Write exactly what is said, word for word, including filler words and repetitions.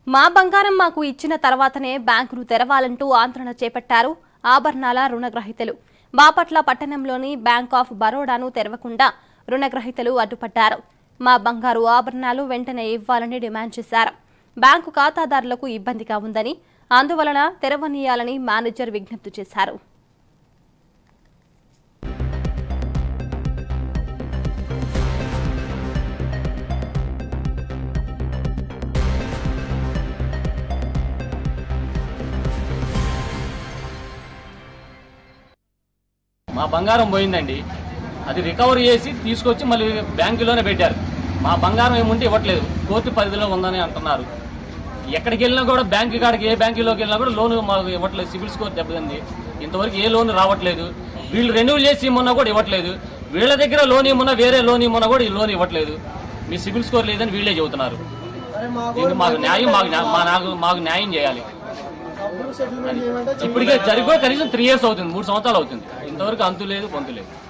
మా బంగారం మాకు ఇచ్చిన తర్వాతనే బ్యాంకును తెరవాలంటూ ఆందోళన చేపట్టారు ఆభరణాల రుణగ్రహీతలు. బాపట్ల పట్టణంలోని బ్యాంక్ ఆఫ్ బరోడాను తెరవకుండా రుణగ్రహీతలు అడ్డుపడ్డారు. మా బంగారు ఆభరణాలు వెంటనే ఇవ్వాలని డిమాండ్ చేశారు. బ్యాంకు ఖాతాదారులకు ఇబ్బందిగా ఉందని, అందువలన తెరవనీయాలని మేనేజర్ విజ్ఞప్తి చేశారు. మా బంగారం పోయిందండి. అది రికవరీ చేసి తీసుకొచ్చి మళ్ళీ బ్యాంకులోనే పెట్టారు. మా బంగారం ఏముంటే ఇవ్వట్లేదు, కోర్టు పరిధిలో ఉందని అంటున్నారు. ఎక్కడికి వెళ్ళినా కూడా బ్యాంకు కాడికి ఏ బ్యాంకులోకి వెళ్ళినా కూడా లోను మాకు ఇవ్వట్లేదు. సిబిల్ స్కోర్ దెబ్బతింది. ఇంతవరకు ఏ లోన్ రావట్లేదు. వీళ్ళు రెన్యూల్ చేసి ఇమ్మన్నా కూడా ఇవ్వట్లేదు. వీళ్ళ దగ్గర లోన్ ఇమ్మన్నా వేరే లోన్ ఇమ్మన్నా కూడా ఈ లోన్ ఇవ్వట్లేదు. మీ సిబిల్ స్కోర్ లేదని వీళ్ళే చెబుతున్నారు. దీనికి మాకు న్యాయం మాకు మాకు న్యాయం చేయాలి. ఇప్పటికే జరిగిపోయి కనీసం త్రీ ఇయర్స్ అవుతుంది, మూడు సంవత్సరాలు అవుతుంది. ఇంతవరకు అంతు లేదు, పొంతు లేదు.